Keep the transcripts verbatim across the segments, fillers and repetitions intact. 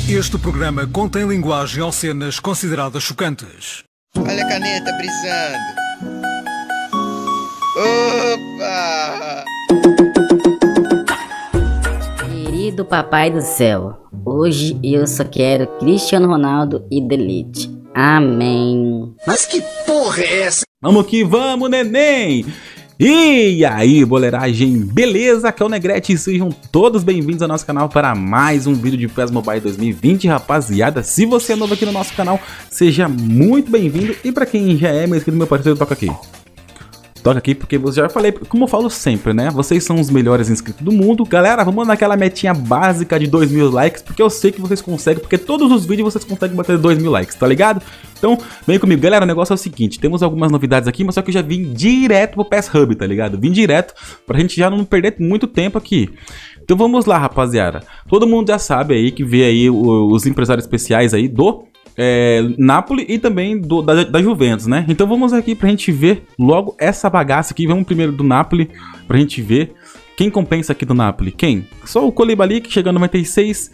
Este programa contém linguagem ou cenas consideradas chocantes. Olha a caneta brisando. Opa! Querido papai do céu, hoje eu só quero Cristiano Ronaldo e Delite. Amém. Mas que porra é essa? Vamos que vamos, neném! E aí, boleiragem, beleza? Aqui é o Negrete e sejam todos bem-vindos ao nosso canal para mais um vídeo de P E S Mobile dois mil e vinte, rapaziada. Se você é novo aqui no nosso canal, seja muito bem-vindo. E para quem já é meu inscrito, meu parceiro, toca aqui. Toca aqui porque eu já falei, como eu falo sempre, né? Vocês são os melhores inscritos do mundo. Galera, vamos naquela metinha básica de dois mil likes, porque eu sei que vocês conseguem, porque todos os vídeos vocês conseguem bater dois mil likes, tá ligado? Então, vem comigo. Galera, o negócio é o seguinte, temos algumas novidades aqui, mas só que eu já vim direto pro P E S Hub, tá ligado? Vim direto pra gente já não perder muito tempo aqui. Então vamos lá, rapaziada. Todo mundo já sabe aí que vê aí os empresários especiais aí do... É, Napoli e também do, da, da Juventus, né? Então vamos aqui pra gente ver logo essa bagaça aqui. Vamos primeiro do Napoli pra gente ver quem compensa aqui do Napoli. Quem? Só o Koulibaly que chega a noventa e seis.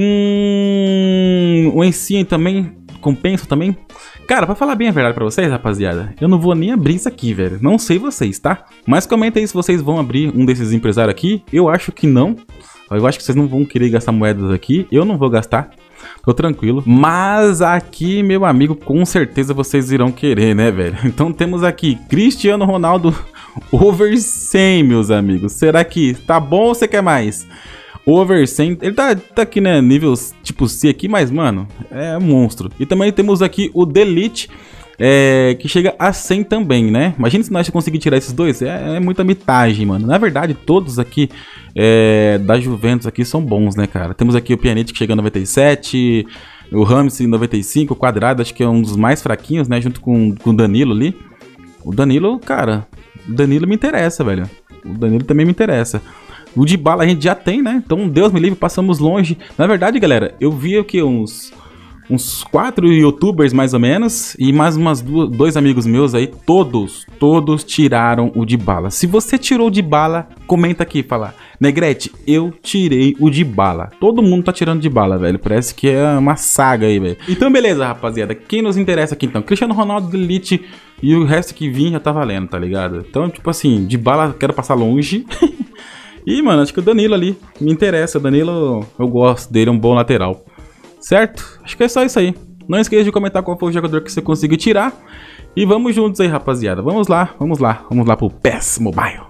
Hum, o Ensien também compensa também. Cara, pra falar bem a verdade pra vocês, rapaziada, eu não vou nem abrir isso aqui, velho. Não sei vocês, tá? Mas comenta aí se vocês vão abrir um desses empresários aqui. Eu acho que não. Eu acho que vocês não vão querer gastar moedas aqui. Eu não vou gastar. Tô tranquilo. Mas aqui, meu amigo, com certeza vocês irão querer, né, velho? Então temos aqui Cristiano Ronaldo over cem, meus amigos. Será que tá bom ou você quer mais? Over cem, ele tá, tá aqui, né, nível tipo C aqui, mas, mano, é monstro. E também temos aqui o Delite, é, que chega a cem também, né? Imagina se nós conseguir tirar esses dois, é, é muita mitagem, mano. Na verdade, todos aqui é, da Juventus aqui são bons, né, cara? Temos aqui o Pjanic que chega a noventa e sete, o Ramsey noventa e cinco, o Quadrado acho que é um dos mais fraquinhos, né, junto com, com o Danilo ali. O Danilo, cara, o Danilo me interessa, velho. O Danilo também me interessa. O Dybala a gente já tem, né? Então, Deus me livre, passamos longe. Na verdade, galera, eu vi aqui uns... uns quatro youtubers mais ou menos e mais umas duas, dois amigos meus aí, todos, todos tiraram o Dybala. Se você tirou o Dybala, comenta aqui, fala, Negrete, eu tirei o Dybala. Todo mundo tá tirando o Dybala, velho, parece que é uma saga aí, velho. Então beleza, rapaziada, quem nos interessa aqui então? Cristiano Ronaldo, Delite e o resto que vir já tá valendo, tá ligado? Então, tipo assim, Dybala quero passar longe. E, mano, acho que o Danilo ali me interessa, o Danilo eu gosto dele, é um bom lateral. Certo? Acho que é só isso aí. Não esqueça de comentar qual foi o jogador que você conseguiu tirar. E vamos juntos aí, rapaziada. Vamos lá, vamos lá. Vamos lá pro P E S Mobile.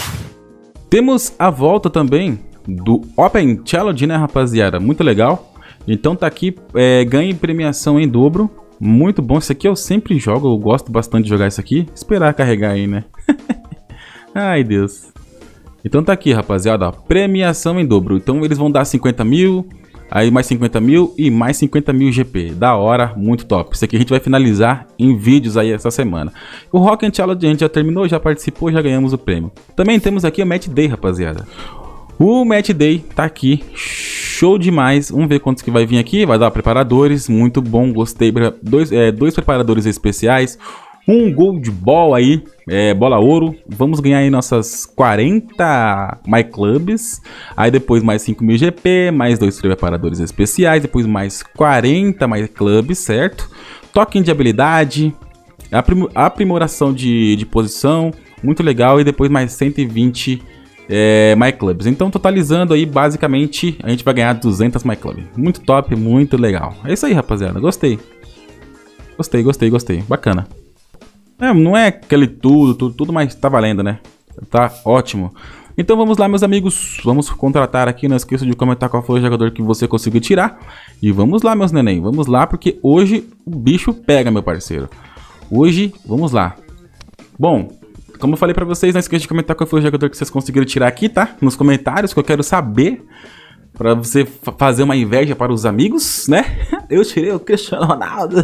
Temos a volta também do Open Challenge, né, rapaziada? Muito legal. Então tá aqui, é, ganhe premiação em dobro. Muito bom. Isso aqui eu sempre jogo. Eu gosto bastante de jogar isso aqui. Esperar carregar aí, né? Ai, Deus. Então tá aqui, rapaziada. Ó, premiação em dobro. Então eles vão dar cinquenta mil... Aí mais cinquenta mil e mais cinquenta mil G P. Da hora, muito top. Isso aqui a gente vai finalizar em vídeos aí essa semana. O Rocket Challenge a gente já terminou, já participou, já ganhamos o prêmio. Também temos aqui o Match Day, rapaziada. O Match Day tá aqui. Show demais. Vamos ver quantos que vai vir aqui. Vai dar preparadores. Muito bom, gostei. Dois, é, dois preparadores especiais. Um Gold Ball aí, é, bola ouro. Vamos ganhar aí nossas quarenta My Clubs. Aí depois mais cinco mil G P, mais dois preparadores especiais. Depois mais quarenta My Clubs, certo? Token de habilidade, aprim aprimoração de, de posição, muito legal. E depois mais cento e vinte é, My Clubs. Então totalizando aí, basicamente, a gente vai ganhar duzentas My Clubs. Muito top, muito legal. É isso aí, rapaziada, gostei. Gostei, gostei, gostei, bacana. É, não é aquele tudo, tudo, tudo, mas tá valendo, né? Tá ótimo. Então vamos lá, meus amigos. Vamos contratar aqui. Não esqueça de comentar qual foi o jogador que você conseguiu tirar. E vamos lá, meus neném. Vamos lá, porque hoje o bicho pega, meu parceiro. Hoje, vamos lá. Bom, como eu falei pra vocês, não esqueça de comentar qual foi o jogador que vocês conseguiram tirar aqui, tá? Nos comentários, que eu quero saber. Pra você fazer uma inveja para os amigos, né? Eu tirei o Cristiano Ronaldo.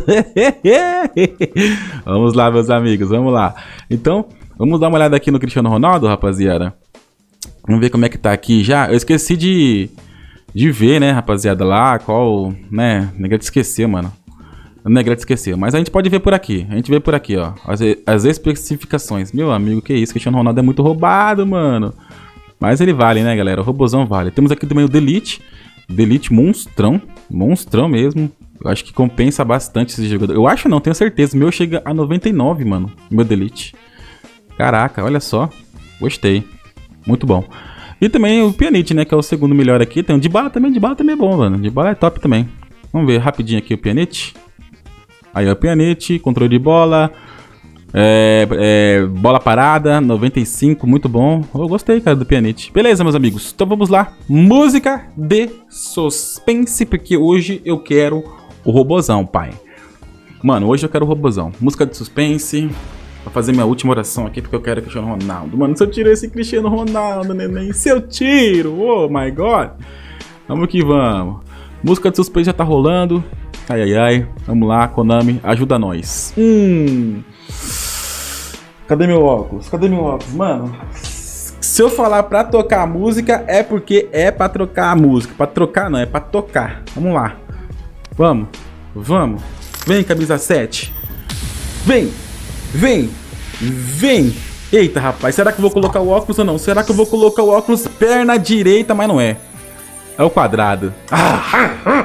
Vamos lá, meus amigos, vamos lá. Então, vamos dar uma olhada aqui no Cristiano Ronaldo, rapaziada. Vamos ver como é que tá aqui já. Eu esqueci de, de ver, né, rapaziada, lá qual, né? Negrete esqueceu, mano. Negrete esqueceu, mas a gente pode ver por aqui. A gente vê por aqui, ó. As, as especificações. Meu amigo, que isso? Cristiano Ronaldo é muito roubado, mano. Mas ele vale, né, galera? O robozão vale. Temos aqui também o Delite. Delite monstrão. Monstrão mesmo. Eu acho que compensa bastante esse jogador. Eu acho não, tenho certeza. O meu chega a noventa e nove, mano. Meu Delete. Caraca, olha só. Gostei. Muito bom. E também o Pjanic, né? Que é o segundo melhor aqui. Tem o Dybala também. Dybala também é bom, mano. Dybala é top também. Vamos ver rapidinho aqui o Pjanic. Aí ó, o Pjanic. Controle de bola. É, é, bola parada. noventa e cinco. Muito bom. Eu gostei, cara, do Pjanic. Beleza, meus amigos. Então vamos lá. Música de suspense. Porque hoje eu quero o robozão, pai. Mano, hoje eu quero o robozão. Música de suspense. Pra fazer minha última oração aqui, porque eu quero o Cristiano Ronaldo. Mano, se eu tiro esse Cristiano Ronaldo, neném. Se eu tiro, oh my god. Vamos que vamos. Música de suspense já tá rolando. Ai, ai, ai. Vamos lá, Konami, ajuda nós. Hum. Cadê meu óculos? Cadê meu óculos? Mano, se eu falar pra tocar a música, é porque é pra trocar a música. Pra trocar não, é pra tocar. Vamos lá. Vamos, vamos. Vem, camisa sete. Vem. Vem, vem. Eita, rapaz, será que eu vou colocar o óculos ou não? Será que eu vou colocar o óculos perna direita, mas não é. É o quadrado. Ah.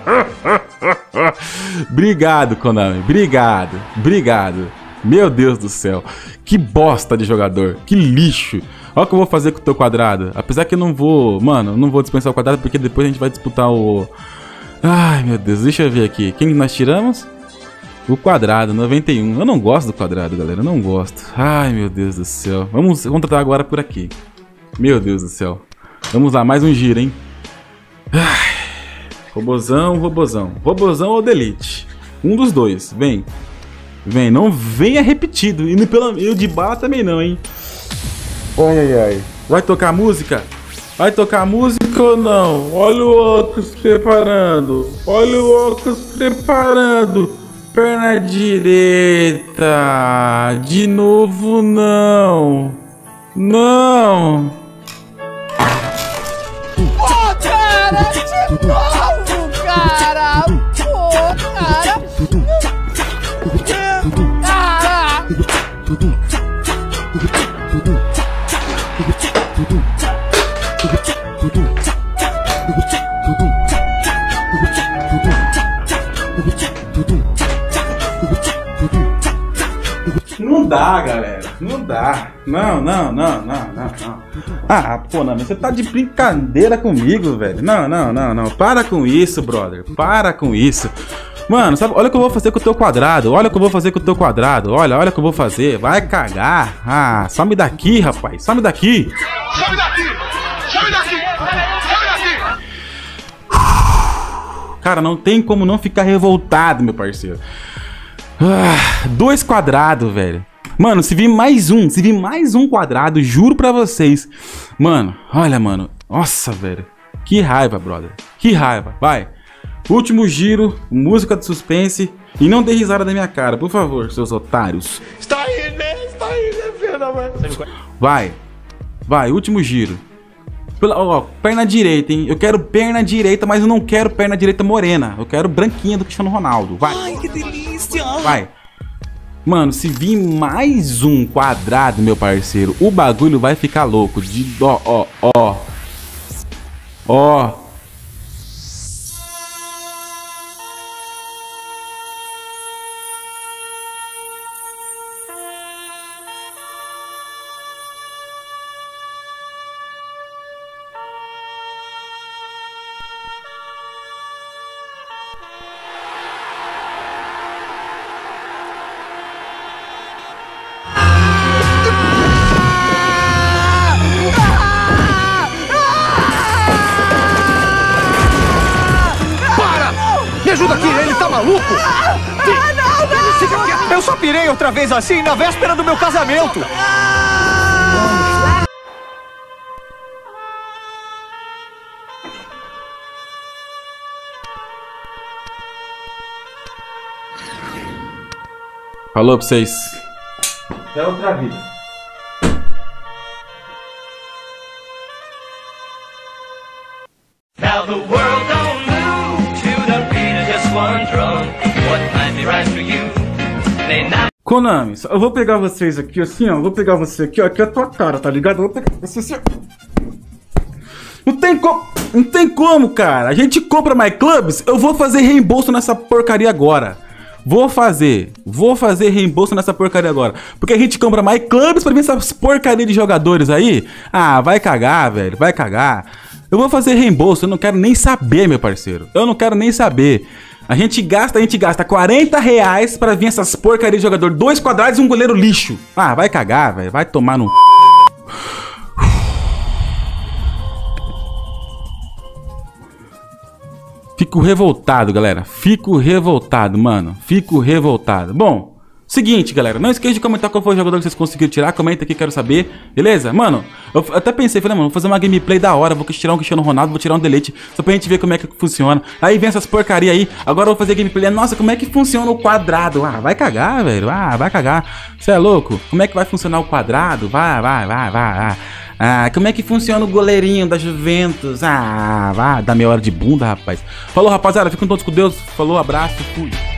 Obrigado, Konami. Obrigado, obrigado. Meu Deus do céu. Que bosta de jogador. Que lixo. Olha o que eu vou fazer com o teu quadrado. Apesar que eu não vou... Mano, eu não vou dispensar o quadrado porque depois a gente vai disputar o... Ai, meu Deus. Deixa eu ver aqui. Quem nós tiramos? O quadrado, noventa e um. Eu não gosto do quadrado, galera. Eu não gosto. Ai, meu Deus do céu. Vamos contratar agora por aqui. Meu Deus do céu. Vamos lá, mais um giro, hein? Ai. Robozão, robozão. Robozão ou Delete? Um dos dois. Vem. Vem. Não venha repetido. E pelo e o Dybala também não, hein? Ai, ai, ai. Vai tocar música? Vai tocar música ou não? Olha o óculos preparando. Olha o óculos preparando. Perna direita. De novo, não. Não. Ô, cara, de novo, cara. Pô, cara. Ah. Não dá, galera. Não dá. Não, não, não, não, não, não. Ah, pô, não, você tá de brincadeira comigo, velho. Não, não, não, não. Para com isso, brother. Para com isso. Mano, sabe, olha o que eu vou fazer com o teu quadrado. Olha o que eu vou fazer com o teu quadrado. Olha, olha o que eu vou fazer. Vai cagar. Ah, some daqui, rapaz. Some daqui. Some daqui! Some daqui! Some daqui! Cara, não tem como não ficar revoltado, meu parceiro. Ah, dois quadrados, velho. Mano, se vir mais um, se vir mais um quadrado, juro pra vocês. Mano, olha, mano. Nossa, velho. Que raiva, brother. Que raiva. Vai. Último giro, música de suspense. E não dê risada na minha cara, por favor, seus otários. Está aí, né? Está aí, né, filho, mano? Vai. Vai, último giro. Pela, ó, perna direita, hein? Eu quero perna direita, mas eu não quero perna direita morena. Eu quero branquinha do Cristiano Ronaldo. Vai. Ai, que delícia. Vai. Mano, se vir mais um quadrado, meu parceiro, o bagulho vai ficar louco. De ó, ó, ó. Ó. Me ajuda aqui, ele tá maluco! Ah, não, não! Fica quieto! Eu só pirei outra vez assim na véspera do meu casamento! Falou pra vocês. Até outra vida. Now the world don't move to the beat of just one drum. What might be right for you may not. Konami, eu vou pegar vocês aqui assim, ó. Eu vou pegar você aqui, ó. Aqui é a tua cara, tá ligado? Eu vou pegar você assim, ó. Não tem como, não tem como, cara. A gente compra mais clubes, eu vou fazer reembolso nessa porcaria agora. Vou fazer, vou fazer reembolso nessa porcaria agora. Porque a gente compra mais clubes pra ver essas porcaria de jogadores aí. Ah, vai cagar, velho, vai cagar. Eu vou fazer reembolso, eu não quero nem saber, meu parceiro. Eu não quero nem saber. A gente gasta, a gente gasta quarenta reais pra vir essas porcaria de jogador. Dois quadrados e um goleiro lixo. Ah, vai cagar, velho, vai tomar no... Fico revoltado, galera. Fico revoltado, mano. Fico revoltado. Bom, seguinte, galera. Não esqueça de comentar qual foi o jogador que vocês conseguiram tirar. Comenta aqui, quero saber. Beleza? Mano, eu até pensei, falei, mano, vou fazer uma gameplay da hora. Vou tirar um Cristiano Ronaldo, vou tirar um Delete. Só pra gente ver como é que funciona. Aí vem essas porcaria aí. Agora eu vou fazer gameplay. Nossa, como é que funciona o quadrado? Ah, vai cagar, velho. Ah, vai cagar. Você é louco? Como é que vai funcionar o quadrado? Vai, vai, vai, vai, vai. Ah, como é que funciona o goleirinho da Juventus? Ah, vai, dá meia hora de bunda, rapaz. Falou, rapaziada, fiquem todos com Deus. Falou, abraço, fui.